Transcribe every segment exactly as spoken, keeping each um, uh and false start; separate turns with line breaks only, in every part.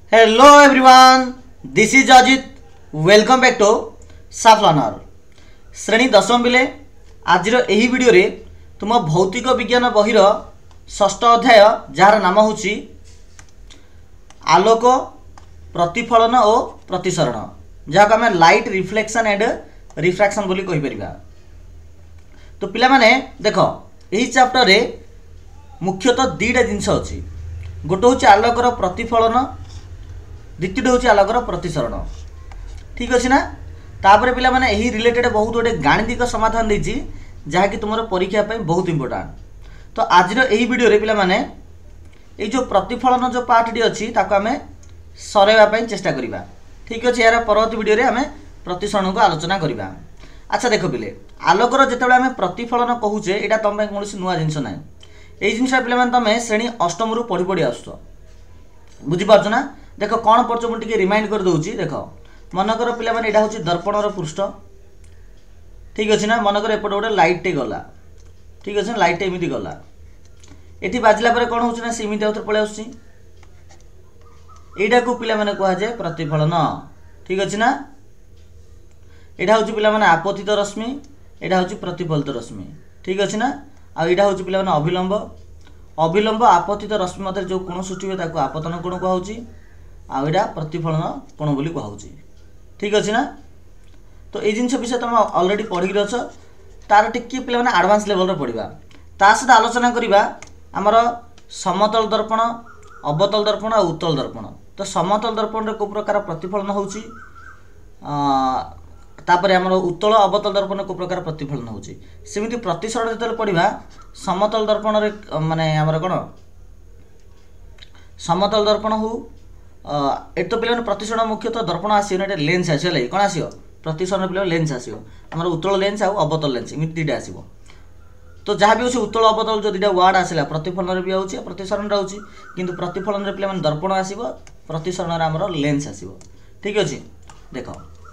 Hello everyone, this is Ajit. Welcome back to साफ learner श्रेणी दशम बिले आज यही वीडियो रे तुम भौतिक विज्ञान बहिर षष्ठ अध्याय जार नाम हूँ आलोक प्रतिफलन और प्रतिसरण जहाँ आम लाइट रिफ्लेक्शन एंड रिफ्रैक्शन बोली कहि परिबा। तो पिला माने देख यही चैप्टर रे मुख्यतः दुईटा जिनस अच्छी गोटे हूँ आलोकर प्रतिफलन द्वितीय हूँ आलोकर प्रतिसरण ठीक अच्छे ना। तापर पिला माने यही रिलेटेड बहुत गोटे गाणितिक समाधान देछि जहाँकि तुम परीक्षा पे बहुत इंपोर्टाट। तो आज यही वीडियो रे पिला माने ये जो प्रतिफलन जो पार्टी अच्छी ताको आमे सरेवा चेष्टा करिबा ठीक अच्छे। यार परवर्ती वीडियो रे आमे प्रतिसरण को आलोचना करिबा। अच्छा देख पिले आलोकर जिते आमे प्रतिफलन कहूचे यहाँ तुम कौन नुआ जिनस ना ये जिनस पे तुम श्रेणी अष्टम रु पढ़ी पढ़ी आस बुझीपार ना। देख कौन पढ़ मुझे रिमाइंड कर दूसरी देख मनकर पिला माने एटा होची दर्पणर पृष्ठ ठीक अच्छे ना। मनकर एपटे गोटे लाइटे गला ठीक अच्छे लाइट एमती गला ये बाजिला पर कौन होची ना सेमती आउथरे पळे आसुची एटा को पिला माने कहा जाए प्रतिफलन ठीक अच्छे ना। एटा होची पिला माने आपतित रश्मि एटा होची प्रतिफलित रश्मि ठीक अच्छे ना। आ एटा होची पिला माने अभिलंब अभिलंब आपतित रश्मि मध्य जो कोण सृष्टि हुए ताको आपतन कोण कहउची आ एटा प्रतिफलन कोण बोली कहउची ठीक अच्छे ना। तो ये जिनस विषय तुम अलरेडी पढ़ी अछ तार टिके पिला माने एडवांस लेवल रे पढ़िबा ता सहित आलोचना करिबा हमर समतल दर्पण अवतल दर्पण और उत्तल दर्पण। तो समतल दर्पण रे को प्रकार प्रतिफलन होउची तापर हमर उत्तल अवतल दर्पण को प्रकार प्रतिफलन होउची सेमिति प्रतिसरण जतले पढ़िबा समतल दर्पण रे माने हमर कोन समतल दर्पण हो एट तो पे प्रतिसरण मुख्यतः दर्पण आसो लेंस आस कौन आस प्रतिसरण पे लेंस आसो आम उत्तल लेंस आ अवतल लेंस एमती दुईटा आसो। तो जहाँ भी अच्छे उत्तल अवतल जो दुईटा वार्ड आसला प्रतिफलन भी आउची प्रतिसरण आउची किंतु प्रतिफलन पे दर्पण आसो प्रतिसरण आमर लेंस आसो ठीक अच्छे। देख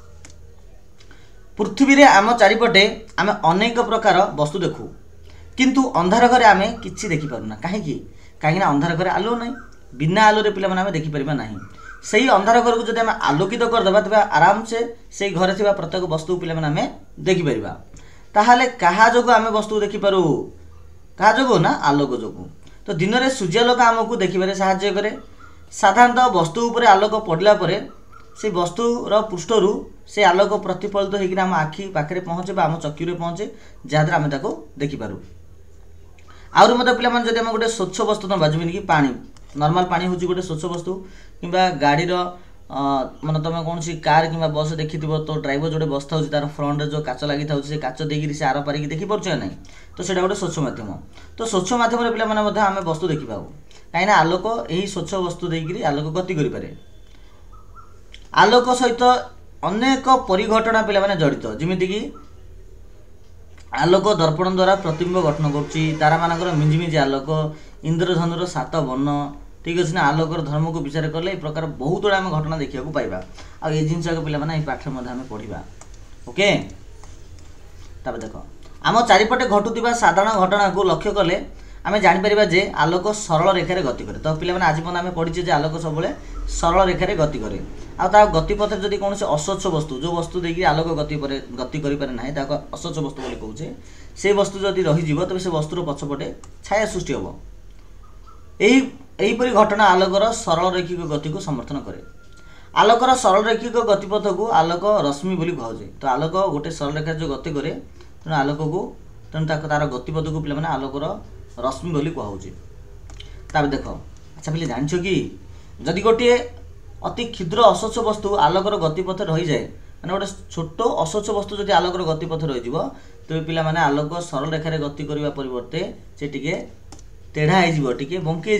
पृथ्वी रे आम चारिपटे आम अनेक प्रकार वस्तु देखू किंतु अंधार घरे आम कि देखिपारूना कहीं कहीं अंधार घरे आलो ना बिना आलोरे पिला माने देखिपर ना सही अंधार घर को जब आलोकित तो करदे तेज आराम से से घरे थी प्रत्येक वस्तु पिला माने देखिपर ताहले कहा जो आम वस्तु देखिपारू कहा जो ना आलोक जो। तो दिन में सूर्यालोक आमको देखिबारे साहाय्य करे साधारणतः वस्तु उपरे आलोक पड़ला परे से वस्तुर पृष्ठरू से आलोक प्रतिफलित होकर आम आखि पाखे पहुँचे आम चक्षुरे पहुँचे जहाँद्वारा आम ताको देखिपारू। आउरी मत पिला माने जदि आम गोटे स्वच्छ वस्तु नबा जमी कि पानी नॉर्मल पानी हूँ गोटे स्वच्छ वस्तु कि गाड़ी मान तुम कौन सी कार कि बस देखी तो ड्राइवर जो बसता हूँ तार फ्रंट जो काच लगी था से काच देकर से आर पारिक देखी पार्छ ना तो ସେଇଟା गोटे स्वच्छ माध्यम। तो स्वच्छ माध्यम पे आम वस्तु देखी पाऊ कहीं आलोक यही स्वच्छ वस्तु देकर आलोक गति करें आलोक सहित अनेक परिघटना पे जड़ित जमीक आलोक दर्पण द्वारा प्रतिबिंब गठन करुच्ची तारा मानकर मिंजिमिंजी आलोक इंद्रधनुर सात वर्ण ठीक अच्छे ना। आलोकर धर्म को विचार कले ये प्रकार बहुत गुड़ा आम घटना देखा पाइबा आ ये जिनस पे पाठ में पढ़ा ओके। तब देख आम चारिपटे घटुवा साधारण घटना को लक्ष्य कले आम जापर जे आलोक सरल रेखार गति करे। तो पे आज आम पढ़ीचे आलोक सब सरल रेखार गति करे आ गतिपथ जदि कौन से अस्वच्छ वस्तु जो वस्तु देखिए आलोक गति गति करें ना अस्वच्छ वस्तु बोली कहे से वस्तु जदि रही तेज से वस्तुर पछपटे छाया सृष्टि हम यहीपरी घटना आलोकर सरल रैखिक गति को समर्थन करे। आलोकर सरल रैखिक गतिपथ को आलोक रश्मि बोली कहुए। तो आलोक गोटे सरल रेखा जो गति करे तेणु आलोक को तेणु तार गतिपथ को पे आलोकर रश्मि बोली कहुए। तब देख अच्छा पे जानछ कि जदि गोटे अति क्षुद्र अस्वच्छ वस्तु आलोकर गतिपथ रही जाए मैंने गोटे छोट अस्वच्छ वस्तु जब आलोकर गतिपथ रही तेज पे आलोक सरल रेखार गति करने परिवर्ते से टिके तेढ़ा हो बंकी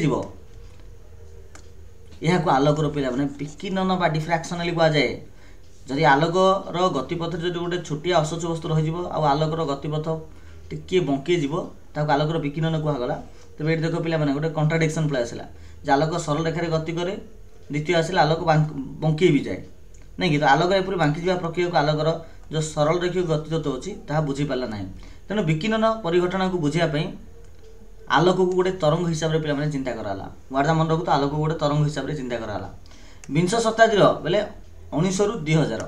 यह आलोकर पे विकिरण बा डिफ्राक्शन कहुए। जदि आलोकर गतिपथ जो गोटे छोटिया अस्वच्छ वस्तु रही आलोकर गतिपथ टिके बंकी आलोकर विकिरण कहगला। तेज ये देख पे गोटे कंट्राडिक्शन प्ले आसला आलोक सरल रेखार गति करे द्वितीय आसला आलोक बंकी भी जाए नहीं कि। तो आलोक एपरी बांकी जा प्रक्रिया को आलोकर जो सरल रेखिक गतितत्व अच्छी ताहा बुझी पारा ना तेणु विकिरण परिघटना को बुझापी आलोक को गोटे तरंग हिसाब से पे चिंता कराला वार्ता मन रखु तो आलोक को गोटे तरंग हिसाब से चिंता कराला। विंश शताब्दी बेले उन्नीस रु दुई हजार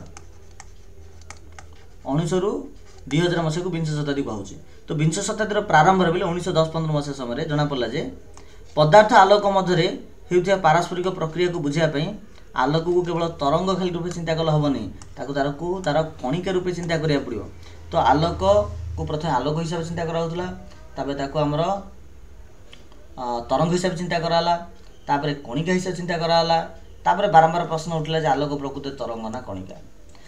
उन्नीस रु दुई हजार मसीह को विंश शताब्दी कहुचे। तो विंश शताब्दी प्रारंभ बेले उन्नीस दस पंद्रह मसीह समय जना पड़ा जे पदार्थ आलोक मध्य होता पारस्परिक प्रक्रिया को बुझापी आलोक को केवल तरंग खाली रूपे चिंता कले हेनी तार को तार कणिका रूपे चिंता करा पड़ो। तो आलोक को प्रथम आलोक हिसाब से चिंता कराला आमर तरंग हिसाब से चिंता कराला तापर कणिका हिसाब से चिंता कराला तापर बारंबार प्रश्न उठला जे आलोक प्रकृति तरंग ना कणिका।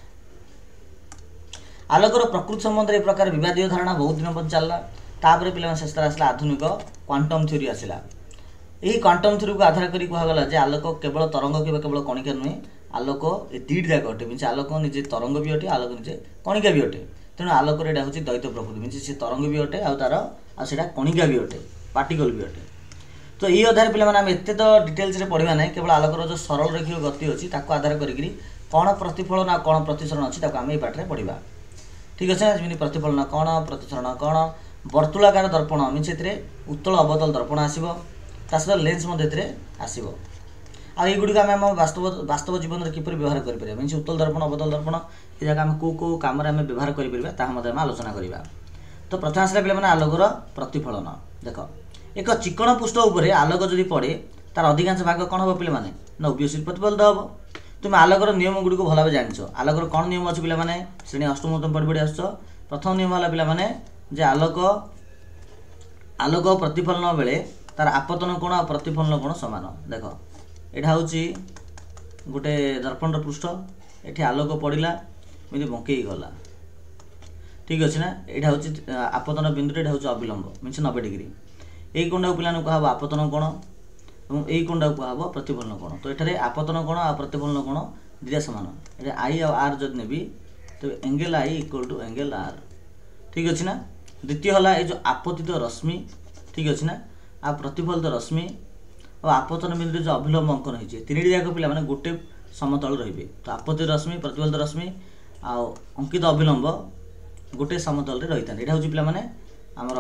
आलोकर प्रकृति संबंध में प्रकार विवादीय धारणा बहुत दिन पर चलला तापर पे शेष आसला आधुनिक क्वांटम थ्योरी आसला। यही क्वांटम थ्योरी को आधार करी कहगला जे आलोक केवल तरंग के केवल कणिका नुहे आलोक ए दुईट जाक अटे मीन आलोक निजे तरंग भी अटे आलोक निजे कणिका भी अटे। तेणु आलोक यहाँ हूँ द्वैत प्रकृति मीन से तरंग भी अटे आर आटा कणिका भी अटे पार्टिकल भी अटे। तो ये आधार पे एत तो डिटेल्स पढ़ा ना केवल आलोकर जो सरल रेखिक गति अच्छी आधार करी कौन प्रतिफलन आ कौन प्रतिसरण अच्छी आम ये पाठे पढ़ा। ठीक अच्छे जमी प्रतिफलन कौन प्रतिसरण कौन वर्तुलाकार दर्पण मीन से उत्तल अवतल दर्पण आसो ता सहित लेंस आसो आईगुड़ी आम वास्तव वास्तव जीवन में किपर व्यवहार करें मीन उत्तल दर्पण अवतल दर्पण ये जगह आम कौ कौ कम व्यवहार करें आलोचना करवा। तो प्रथम आसला पे आलोकर प्रतिफलन देख एक चिकण पृष्ठ उपर आलोक जदि पड़े तार अधिकांश भाग कौन हम पे ना ओबियसली प्रतिफलित हम। तुम आलोकर नियम गुड़ी को भल भाव जान आलोकर कौन नियम अच्छे पे श्रेणी अष्टम तुम पढ़ी पढ़ी आस। प्रथम नियम है पे आलोक आलोक प्रतिफलन बेले तार आपतन कोण आ प्रतिफलन कोण सामान। देख यहाँ हूँ गोटे दर्पण पृष्ठ ये आलोक पड़ा एमती बंकई गला ठीक अच्छे ना। यहाँ हूँ आपतन बिंदु यहाँ हूँ अविलंब मीन नब्बे डिग्री यही कोण को पे कह आपतन कोण और यही कोण को कह प्रतिफलन कोण। तो ये आपतन कोण आ प्रतिफलन कोण दुटा सामान ये आई आर जब नेबी तो angle I equal to angle R ठीक अच्छे ना। द्वितीय है ये जो आपतित रश्मि ठीक अच्छे ना आ प्रतिफलित रश्मि और आपतन बिंदु जो अभिलंब अंकन होती तीन जाक पे गोटे समतल रे। तो आपतित रश्मि प्रतिफलित रश्मि आ अंकित अभिलंब गोटे समतल रही था। यहाँ हूँ पे आमर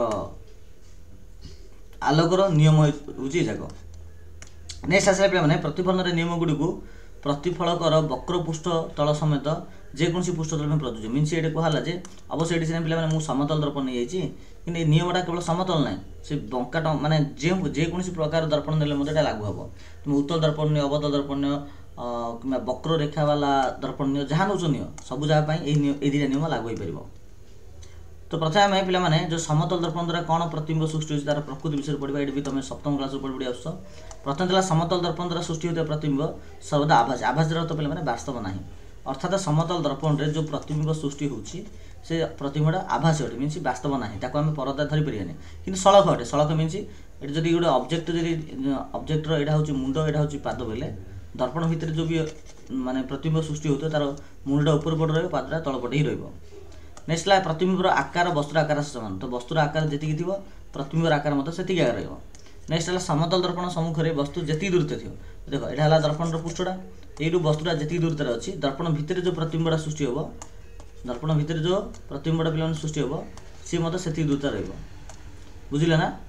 आलोकर नियम हूँ जाक। नेक्स्ट आसला पे प्रतिफलन नियम गुड़ी को प्रतिफलकर वक्र पृष्ठ तल समेत जेकोसी पृष्ठ तल में प्रযোज्य मीन ये कहला जे अवश्य ये सीना पे समतल दर्पण नहीं जाइए कि नियमटा केवल समतल ना से बंका माने जेकोसी प्रकार दर्पण ने लागू हम। तुम उत्तल दर्पण नियो अवतल दर्पण नियो कि वक्र रेखा वाला दर्पण नियो जहाँ नौ नियो सब जगह ये दुटा नियम लागू हो पार। तो प्रथम आम पे जो समतल दर्पण द्वारा कौन प्रतिबिंब सृष्टि होती तार प्रकृति विषय पढ़ा ये भी तुम सप्तम क्लास पढ़ी पढ़ी आस। प्रथम था समतल दर्पण द्वारा सृष्टि होता प्रतिबिंब सर्वदा आभास आभास तो पे वास्तव ना अर्थात समतल दर्पण रे जो प्रतिबिंब सृष्टि होची से प्रतिबिंबटा आभास अटे मीन वास्तव ना आम परदा धरी पारे कि सड़क अटे सड़क मीन ये जब गोटे ऑब्जेक्ट जब ऑब्जेक्टर यहाँ हूँ मुंड यहाँ हूँ पाद बेले दर्पण भितर जो भी माने प्रतिबिंब सृष्टि होता तार मुंडा ऊपर पटे रही पादटा तल पटे ही रही। नेक्स्ट है प्रतिबिंबर आकार वस्तुर आकार समान तो वस्तुर आकार जी थी प्रतिबिंबर आकार मतलब से आकार रहा। नेक्स्ट है समतल दर्पण सम्मुख में वस्तु जी दूरता थी देख यहाँ है दर्पण पृष्ठटा यू वस्तुटा जी दूरतार अच्छी दर्पण भितर जो प्रतिबिंबटा सृष्टि हम दर्पण भितर जो प्रतिबिंबटा पे सृष्टि हम सी मतलब से दूरता रुझे ना।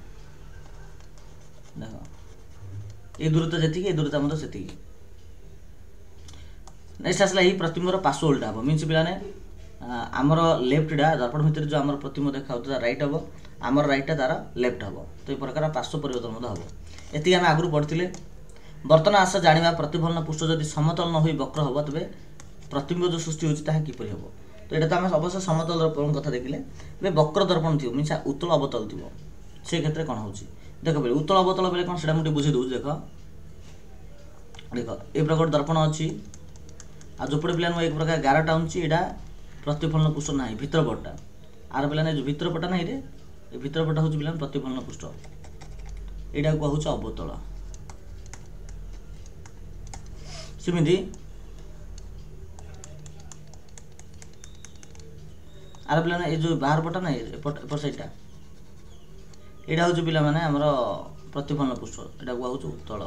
देख ये दूरता जी ये दूरता मतलब से। नेक्स्ट आसला यही प्रतिबिंबर पार्श्व उल्टा हम मीन पे आमर लेफ्टा दर्पण भितर जो आम प्रतिबिंब देखा राइट हम आमर राइटा तार लेफ्ट हम। तो ये प्रकार पार्श्व परिवर्तन हम ये आम आगुरी पढ़ते। बर्तमान आस जाना प्रतिफलन पृष्ठ जब समतल न हो वक्र हम तेज प्रतिबिंब जो सृष्टि होता किपर हम। तो यहाँ तो आम अवश्य समतल दर्पण कथा देखिले वक्र दर्पण थी मीन उत्तल अवतल थी से क्षेत्र कौन हो देख पे उत्तल अवतल बेले कौन से मुझे बुझे दूँ देख देख ये प्रकार दर्पण अच्छी आ जो पे पे एक प्रकार गारटा आँची यहाँ प्रतिफलन पृष्ठ ना भितर पटा आर पे जो भितर पटा ना रे भितर पटा हूँ पे प्रतिफलन पृष्ठ यहाँ कहूँ अवतल सेमती आर पे ये जो बाहर पटा ना एपट सैटा यहाँ हूँ पे आमर प्रतिफलन पृष्ठ यहाँ कहूँ उत्तल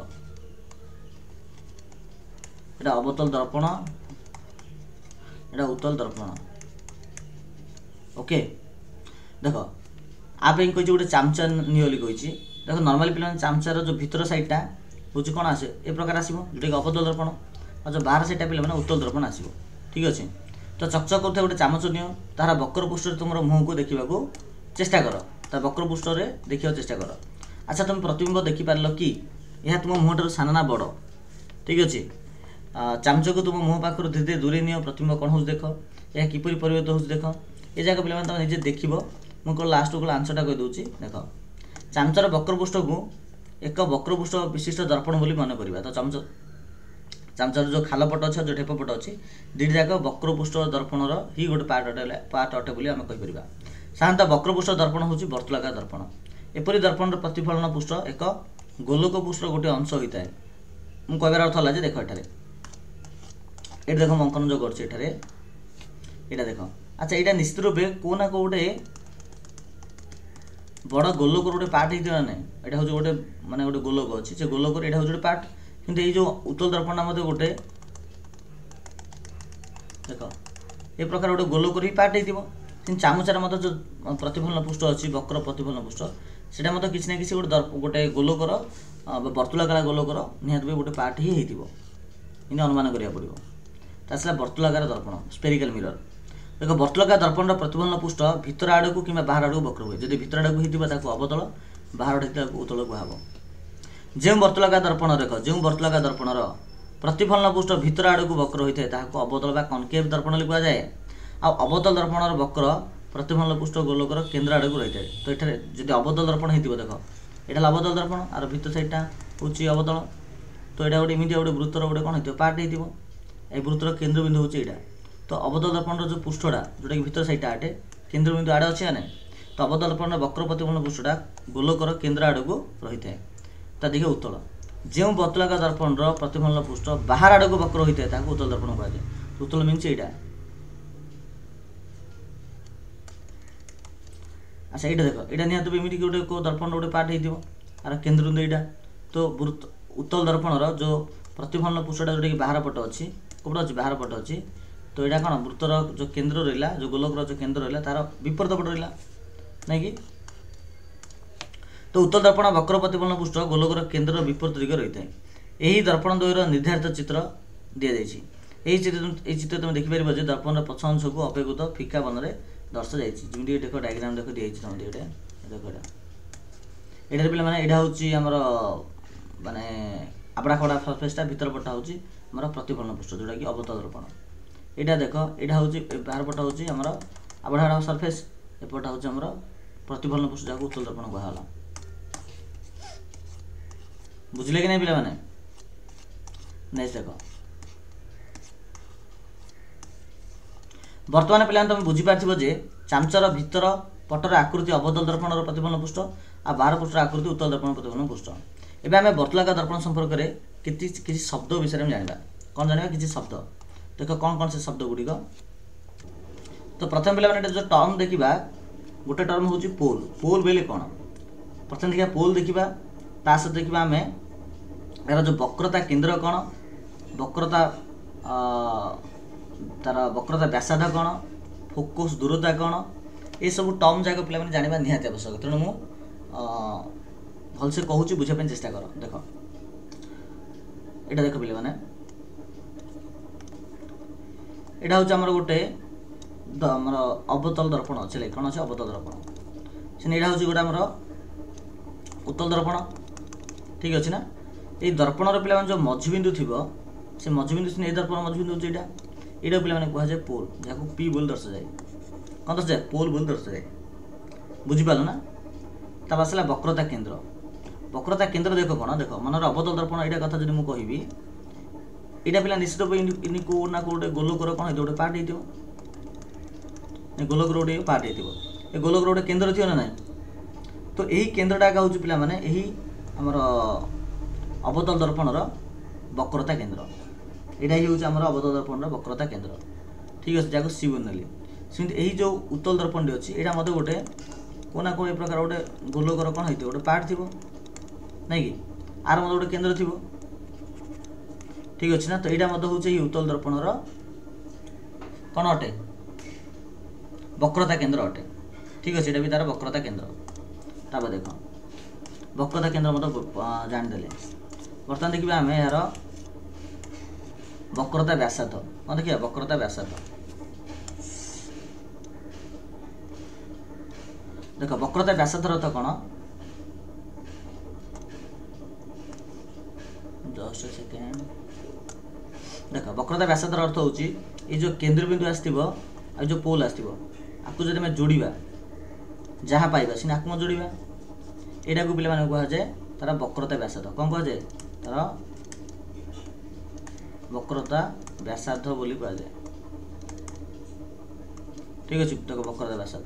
यहाँ अवतल दर्पण यहाँ उत्तल दर्पण ओके। देख आप कही गोटे चामचा नियोली कही देख नॉर्मली पे चामचार जो भितर साइडटा हूँ कौन आसे ए प्रकार आसो जोटा अवतल दर्पण और जो बाहर सेटा पे मैंने उत्तल दर्पण आसो ठीक अच्छे। तो चकचक कर गोटे चामच नि तार वक्र पृष्ठ तुम मुह को देखा चेष्टा कर तार वक्र पृष्ठ देखा चेष्टा कर। अच्छा तुम प्रतिबिंब देखिपार कि यह तुम मुह ठार सान ना बड़ ठीक अच्छे। चामच को तुम मुह पाखर धीरे धीरे दूरे नि प्रतिबिंब कौन हो देख यह किपर परिवर्तित हो देख ये जगह पे तुम निजे देख मुझे लास्ट को आंसरटा कहीदे देख चामचर वक्रपृष्ठ को एक वक्रपृष्ठ विशिष्ट दर्पण बोली मन करवा। तो चामच चामचर जो खाल पट अच्छे जो ढेप पट अच्छी दुईट जाक वक्रपृष्ठ दर्पणर ही गोटे पार्ट अटे पार्ट अटे बोली आम कहीपर। साधारणतः वक्रपृष्ठ दर्पण हूँ वर्तुलाकार दर्पण। एपरी दर्पण प्रतिफलन पृष्ठ एक गोलोक पृष्ठ गोटे अंश होता है। मुझे कहबार अर्थ है देख एठारे ये देख अंकन जो कर देख। अच्छा यहाँ निश्चित रूपे कौ ना कौटे बड़ गोलोक गोटे पार्ट होता ना यहाँ हूँ गोटे माने गोटे गोलोक अच्छी से गोलोक यहाँ हूँ गोटे पार्ट किंतु ये जो उत्तल दर्पण मत गोटे देख ये प्रकार गोटे गोलोक ही पार्ट हो चामचार मत जो प्रतिफलन पृष्ठ अच्छी वक्र प्रतिफलन पृष्ठ से मत किसी ना कि गोटे गोटे गोलोकर वर्तुलाकार गोलोकर निहत भी गोटे पार्ट ही होती अनुमान करा पड़ो। तासला वर्तुलाकार दर्पण स्पेरिकल मिरर देख वर्तुलाकार दर्पण प्रतिफलन पृष्ठ भितर आड़ को कि बाहर आड़ को वक्र हुए जब भितर आड़ को होता अवतल बाहर आड़ उत्तल कह। जो वर्तुलाकार दर्पण देख जो वर्तुलाकार दर्पणर प्रतिफलन पृष्ठ भितर आड़ को वक्र होता है अवतल बा कनकेव दर्पण कहुए। आ अवतल दर्पणर वक्र प्रतिफलन पृष्ठ गोलोकर केन्द्र आड़ को रही है। तो ये जब अवतल दर्पण हो देख यहाँ अवतल दर्पण आर भितर साइडटा हूँ अवतल। तो यहाँ गोटे एमती गोटे वृत्तर गोटे कौन हो पार्ट हो वृत्तर केन्द्रबिंदु हूँ यहाँ। तो अवतल दर्पण जो पृष्ठटा जोटा कि भितर साइडटा आटे केन्द्रबिंदु आड़े अच्छे ना तो अवतल दर्पण वक्र प्रतिफलन पृष्ठटा गोलोकर केन्द्र आड़ को रही है। तो देखिए उत्तल जो वर्तुलाकार दर्पण प्रतिफलन पृष्ठ बाहर आड़ को वक्र होता है उत्तल दर्पण कहुए। उत्तल मीन्स यहाँ। अच्छा ये देख यहाँ निहत एमती गोटे को दर्पण गोटे पार्ट हो आर केन्द्रबिंदु यहाँ। तो उत्तल दर्पणर जो प्रतिफलन पृष्ठटा जोटा कि बाहर पट अच्छी कौट अच्छी बाहर पट अच्छी। तो यहाँ कौन वृत्तर जो केन्द्र रहा जो गोलोकर जो केन्द्र रहा तार विपरीत पट रहा नहीं कि। तो उत्तल दर्पण वक्र प्रतिफलन पृष्ठ गोलोकर केन्द्र विपरीत दिग रही है। यही दर्पण द्वयर निर्धारित चित्र दि जाइए। यही चित्र ये चित्र तुम देखिपार जो दर्पण पछ अंश को अपेक्षित फिका बन में दर्शा जाइए। देख डायग्राम देख दी तुम देख यहाँ पे मैंने यहाँ हूँ आमर माने आपड़ा खड़ा सरफेसटा भीतर पटा हूँ आमर प्रतिफलन पृष्ठ जोटा कि अवतल दर्पण। यहाँ देख यहाँ हूँ बाहर पटा हूँ आमर आपड़ा खड़ा सरफेस एपटा हूँ आमर प्रतिफलन पृष्ठ जहाँ उत्तल दर्पण कहला। बुझे कि नहीं पे मैंने नेक्स्ट देख बर्तमान पे तुम बुझीपार जे चामचर भितर पटर आकृति अवतल दर्पण प्रतिफलन पृष्ठ आ बाहर पृष्ठ आकृति उत्तल दर्पण प्रतिफलन पृष्ठ। एबे आमे वर्तुलाकार दर्पण संपर्क में किसी किसी शब्द विषय में जाना कौन जाना किसी शब्द देख कौन कौन से शब्द गुड़िक। तो प्रथम पे मैंने जो टर्म देखा गोटे टर्म हूँ पोल। पोल बोले कौन प्रथम देखा पोल देखा ता सहित देखा आम यार जो वक्रता केन्द्र कौन वक्रता तार वक्रता व्यासार्ध कौन फोकस दूरता कौन ये सब टर्म जाक पे जाना निहाती आवश्यक। तेणु मु भलसे कहूँ बुझापी चेष्टा कर। देख यहाँ देख पे मैंने यहाँ हूँ आमर गोटे आमर अवतल दर्पण अच्छे कौन अच्छे अवतल दर्पण से यहाँ हूँ गोटे आमर उत्तल दर्पण ठीक अच्छे ना। ये दर्पणर पे जो मझबिंदु थी से मझबिंदु से दर्पण मझबिंदु हूँ यहाँ यहाँ पे मैंने कहुए पोल जहाँ पी बोल दर्शा जाए कौन दर्शा जाए पोल बोल दर्शा जाए बुझीपार ना। तब आसला वक्रता केन्द्र। वक्रता केन्द्र देख कौन देख मनर अवतल दर्पण यहाँ कथा जो मुझे कहबी यहाँ पे निश्चित इन कौ ना कौटे गोलोकर कौन गोटे पार्ट हो गोलोकर गोटे पार्ट हो गोलोकर गोटे केन्द्र थी ना ना। तो यही केन्द्रटा हूँ पे मैंने यही आमर अवतल दर्पणर वक्रता केन्द्र यहाँ ही हूँ आमर अवतल दर्पण वक्रता केन्द्र ठीक अच्छे जहाँ सी बोली सेमती यही जो उत्तल दर्पण टी अच्छी यहाँ मत गोटे कौ ना कौ ए प्रकार गोटे गोलोकर कौन होते गोटे पार्ट थी नहीं कि आर मत गोटे केन्द्र थी ठीक अच्छे ना। तो यहाँ मत हूँ उत्तल दर्पणर कौन अटे वक्रता केन्द्र अटे ठीक अच्छे यहाँ भी तार वक्रता केन्द्र। तब देख वक्रता केन्द्र मत जानीदे बर्तमान देखिए आम यार वक्रता व्यासार्ध कौन देखिए वक्रता व्यासार्ध देख वक्रता व्यासार्ध अर्थ कौन जस्ट सेकेंड देख वक्रता व्यासार्ध अर्थ होची ये जो केंद्र बिंदु आसथिबो आ जो पोल आसथिबो आपको जदि मैं जोड़ीबा जहाँ पाइबा सिना आपको जोड़ीबा एटा को पिला माने कहा जाए तार वक्रता व्यासार्ध कौन कहा जाए तार वक्रता व्यासार्ध बोली कहा जाए ठीक अच्छे देख वक्रता व्यासार्ध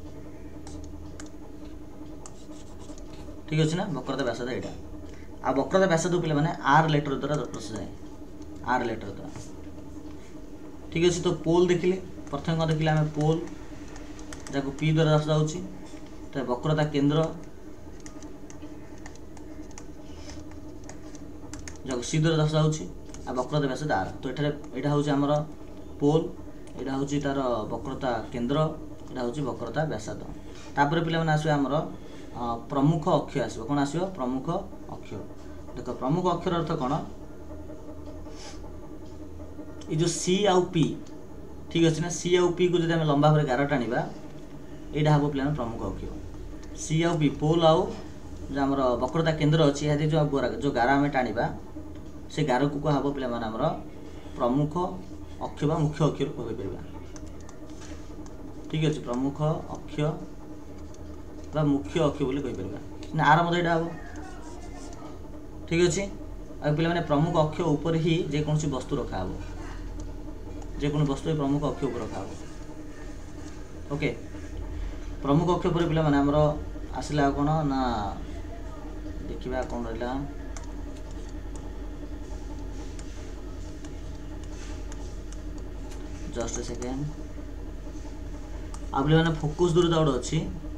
ठीक अच्छे ना वक्रता व्यासार्ध यहाँ आ वक्रता व्यासार्ध पे मैंने आर लेटर द्वारा दर्शाए आर लेटर द्वारा ठीक अच्छे तो पोल देखिले प्रथम कौन देखिले आम पोल जहाँ पी द्वारा दर्शाऊँ तो वक्रता केंद्र जहाँ सी द्वारा दर्शाऊँ आ वक्रता व्यासार्ध आर तो ये यहाँ हूँ आमर पोल यहाँ हूँ तार वक्रता केंद्र यहाँ हूँ वक्रता व्यासार्ध तापर पे आसो आमर प्रमुख अक्ष आसो कौन आसो प्रमुख अक्ष देख प्रमुख अक्षर अर्थ कौन ये जो सी आउ पी ठीक अच्छे ना सी आउ पी को जब लंबा भाव गार टाणा यहाँ हम पे प्रमुख अक्ष सी आउ पी पोल आउ जो आम वक्रता केंद्र अच्छी यहाँ जो जो गार आम टाणा से गार को कह पे आमर प्रमुख अक्ष बा मुख्य अक्ष कहीपर ठीक अच्छे प्रमुख अक्ष बा मुख्य अक्ष बोली कहीपर ना आर मत यहाँ हम ठीक अच्छे आ पे प्रमुख अक्ष उपर ही जेकोसी वस्तु रखा हो जेकोसी वस्तु प्रमुख अक्ष उपर रखा हो ओके प्रमुख अक्ष पर पे आमर आसला कौन ना देखा कौन रहा जस्ट सेकेंड आप मैंने फोकस दूरता गोटे अच्छी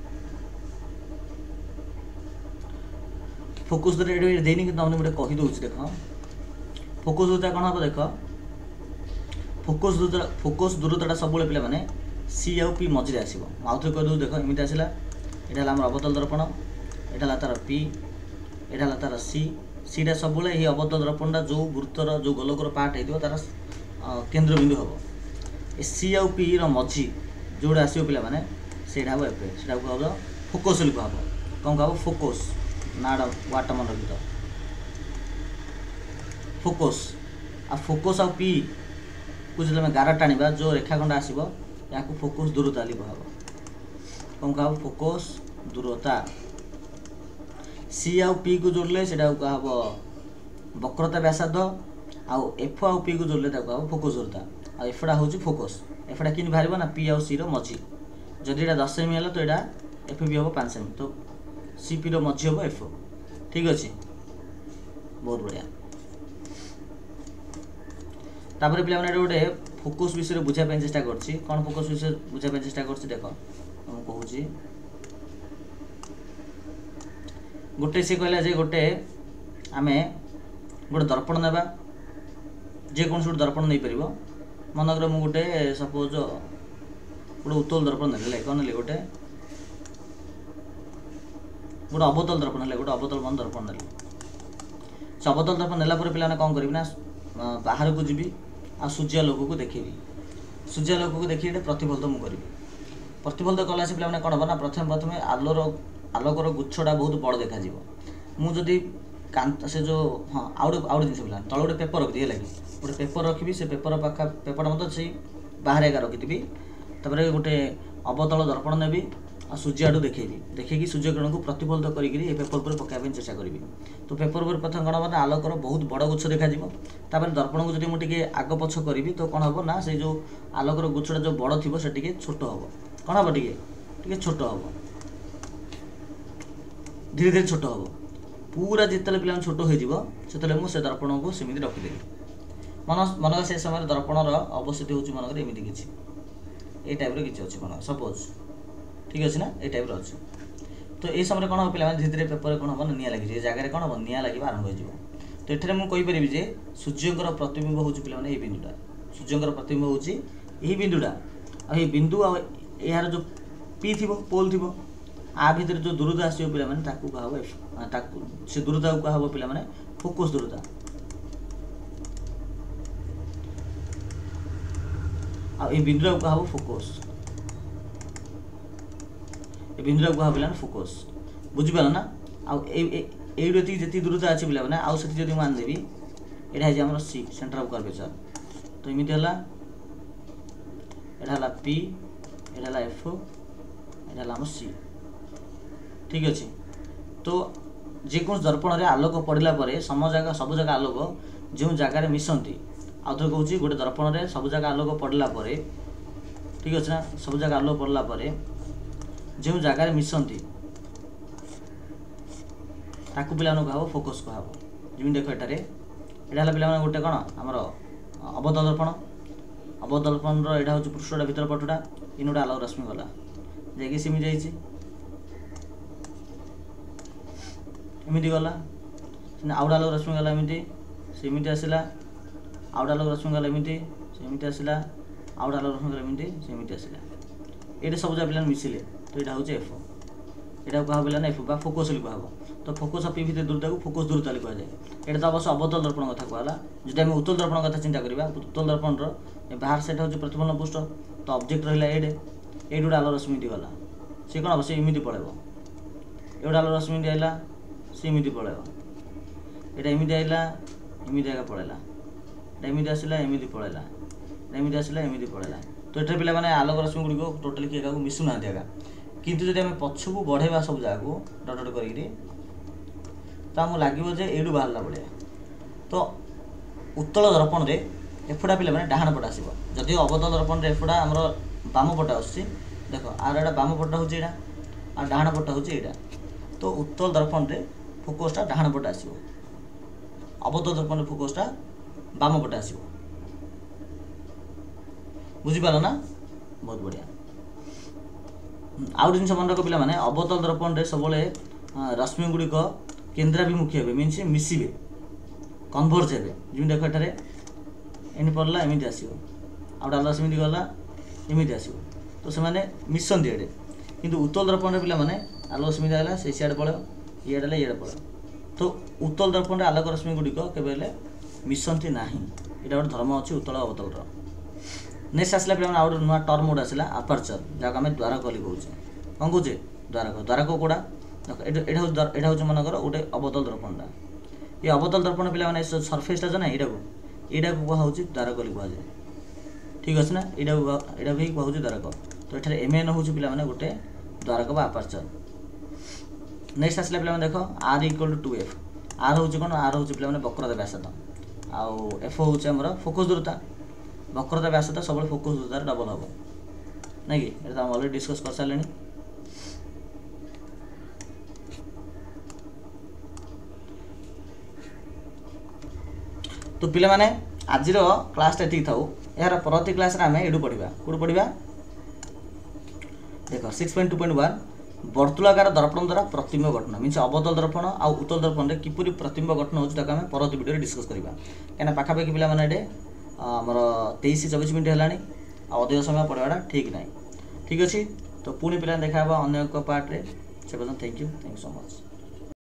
फोकस दूरता देनी कि तुमने गोटे कहीदे देख फोकस दूरता कौन हम देख फोकस दूरता फोकस दूरता सब पे मैंने सी आउ पी मझे आसो आउ थे कहीदे देख एमती आसला यहाँ आम अवतल दर्पण यहाँ तार पी यहाँ तार सी सीटा सब ये अवतल दर्पणटा जो वृत्तर जो गोलकर पार्ट हो तार केन्द्र बिंदु हम सी आउ पी रझी जोड़ा आसो पे मैंने से हम एपे से हम फोकस कह कौन कह फोकस नाड़ वाट मन रखी तो फोकस आ फोकस आ पी को जो गार टाणा जो रेखाखंड आसो या फोकस दूरता कह कौन कह फोकस दूरता सी आउ पी को जोड़ले से कह वक्रता व्यासार्ध आउ एफ आउ पी को जोड़ले कह फोकस दूरता आ एफटा हूँ फोकस एफटा कि बाहर ना पी आउ सी रझी जदि यहाँ दस सेमी है तो यहाँ एफ भी हम पाँच सेमी तो सी पी रझी हम एफ ठीक अच्छे बहुत बढ़िया तापर पे गोटे फोकस विषय बुझाई चेष्टा कर कौन फोकस विषय बुझाई चेष्टा कर देख कहूँ गोटे सी कहला जे गोटे आम गोटे दर्पण नेबा जेकोसी गोटे दर्पण नहीं पार मनकर मु गोटे सपोज गोटे उत्तल दर्पण ने कौन ने गोटे गोटे अवतल दर्पण है गोटे अवतल बन दर्पण ने से अवतल दर्पण नेला पे कौन करी ना बाहर को जी आ सूर्य लोक को देखेबी सूर्य लोक को देखिए प्रतिफलित मुझे करी प्रतिफलित कला से पे कौन हम ना प्रथम प्रथम आलोर आलोकर गुच्छटा बहुत बड़ देखा मुझे कांत से जो हाँ आउ आउ जिन पे तले गोटे पेपर रखी है गोटे पेपर रखी से पेपर पाखा पेपर मतलब से बाहर एका रखी तापर गोटे अवतल दर्पण नेबी आ सूर्य आड़ देखेबी देखिए सूर्य किरण को प्रतिफलित करी पेपर पर पकाइबा चेष्टा करी तो पेपर पर प्रथम कौन हम ना आलोकर बहुत बड़ गुच्छ देखा दर्पण को जब मुझे आग पछ करी तो कौन हम ना से जो आलोकर गुच्छटा जो बड़ थी से छोट हम कौन हम टे छोट हम धीरे धीरे छोट हम पूरा जिते पे छोट हो मुझे दर्पण को सेमती रखिदेवी मन मन से समय दर्पणर अवस्थित हूँ मनकर एमती किसी ये टाइप किसी अच्छी मन सपोज ठीक अच्छे ना ये टाइप अच्छे तो ये समय कौन हम पे धीरे धीरे पेपर कौन हम निआ लगी जगह कौन हम निआ लगे आरंभ हो तो ये मुझे जे सूर्यंकर प्रतिबिंब हूँ पे ये बिंदुटा सूर्यंकर प्रतिबिंब हूँ यही बिंदुटा आ बिंदु यार जो पी थी पोल थी आ भितर जो दूरता आसो पे मैंने कह से दूरता को कह पे फोकस दूरता आ ए बिंदु को हबो फोकस ए बिंदु को हबो फोकस बुझि पाला ना आ ए एडोती जति दूरता अछि बिला ना आ सति जदि मान देबी एटा है हमर सी सेंटर ऑफ कर्वेचर तो इमिति हला एटा हला पी एटा हला एफ एटा हला हमर सी ठीक अछि तो जे कोन दर्पण रे आलोक पड़िला परे सम जगह सब जगह आलोक जो जगह रे मिसंती आ तो कहूची गोटे दर्पण रे सब जगह आलोक पड़िला परे ठीक अछि ना सब जगह आलोक पड़ला परे जो जगह रे मिसंती ताकू पिला नु कहबो फोकस कहबो जिमि देखो एटारे एटा हला पिला गोटे कोन हमर अवतल दर्पण अवतल दर्पण रो एटा होची पृष्ठटा भीतर पटुटा इनोटा आलोक रश्मि गला जेकी सिमि जाईची एमिति गला आउडा आलोक रश्मि गला एमिति सेमिति आसिला आउडा आलोक रश्मि गला एमिति सेमिति आसिला आउडा आलोक रश्मि गला एमिति सेमिति आसिला एटा सब जा पिला मिसिले तो एटा होची एफ एटा कहबो पिला ना एफ बा फोकस li कहबो तो फोकस पी भीतर दूरता को फोकस दूरता li कह जाय एटा तो अवश्य अवतल दर्पण कथा कहला जेटा हम उत्तल दर्पण कथा चिंता करिबा उत्तल दर्पण रो बाहर सेट होची प्रतिफलन पृष्ठ तो ऑब्जेक्ट रहिला एडे एडुडा आलोक रश्मि दी गला से कोन अवश्य इमिति पळेबो एडुडा आलोक रश्मि दी आइला से इमिति पळेबो एटा इमिति आइला इमिति आगा पळेला एटा इमिति आसिला इमिति पळेला एटा इमिति आसिला इमिति पळेला तो एटा पिला माने आलोक रश्मि गुडी को टोटली के एका मिसु ना देगा किंतु जदि हम पछकु बढ़ेबा सब जागा को डट डट करिकरी तो हम लागिबो जे एडु बाहरला बढिया तो उत्तल दर्पण रे एफुडा पिला माने डाहाण पट आसीबो जदि अवतल दर्पण रे एफुडा हमरो बाम पट आसी देखो आर एडा बाम पट होची एडा आ डाहाण पट होची एडा तो उत्तल दर्पण रे फोकसटा डाहाण पट आसीबो अवतल दर्पण रे फोकसटा बाम पट आसीबो बुझि पालो ना बहुत बढ़िया आउ जिन मन रख पिला माने अवतल दर्पण रे सबले रश्मि गुडी को केंद्राभिमुखी हेबे मीन्स मिसिबे कन्वर्ज हेबे जिमि देखो एटारे एनि पड़ला एमिति आसीबो आउडा रश्मि दी गला एमिति आसीबो तो से माने मिशन दिएडे किंतु उत्तल दर्पण रे पिला माने आलोक रश्मि दाला से सियाड पळो इयाडले इयाड पळो तो उत्तल दर्पण रे आलोक रश्मि गुडी को केबेले मिशनती नाही एटा ଗୋଟେ धर्म अछि उत्तल अवतल रो नेक्स्ट आसला पिला आउट नुआ टर्म मोड आसला अपर्चर जाका हम द्वारक कहली कहूचे कोन कहूचे द्वारक द्वारक कोडा एटा एटा एटा होचे मन कर ओटे अवतल दर्पणटा ये अवतल दर्पण पिला माने सरफेसटा जना एटा को एटा को कहा होचे द्वारक कहली कहजे ठीक अछि ना एटा एटा भी कहूचे द्वारक तो एठारे एमएन होचे पिला माने गोटे द्वारक बा अपर्चर नेक्स्ट आसला पिला माने देखो r equal to f r होचे कोन r होचे पिला माने वक्रता व्यासता आ f होचे हमर फोकस दूरता वक्रता व्यासता सब फोकस दूरता डबल हम ना कि ये हम ऑलरेडी डिस्कस कर सारे तो पिला माने आज क्लास टी था यार प्रति क्लास आम एडू पढ़ा कौट पढ़ा देख six point two point one वर्तुलाकार दर्पण द्वारा प्रतिबिंब गठन मीन्स अवतल दर्पण आ उत्तल दर्पण में किपरि प्रतिबिंब गठन होता आम परवर्ती वीडियो डिस्कस करवा कहीं पाखापाखि पिला माने आमर तेईस चौबीस मिनट है अधिक समय पढ़ाटा ठीक ना ठीक अच्छे तो पुणी पिला देखा अन्य एक पार्ट रे से thank you thank you so much.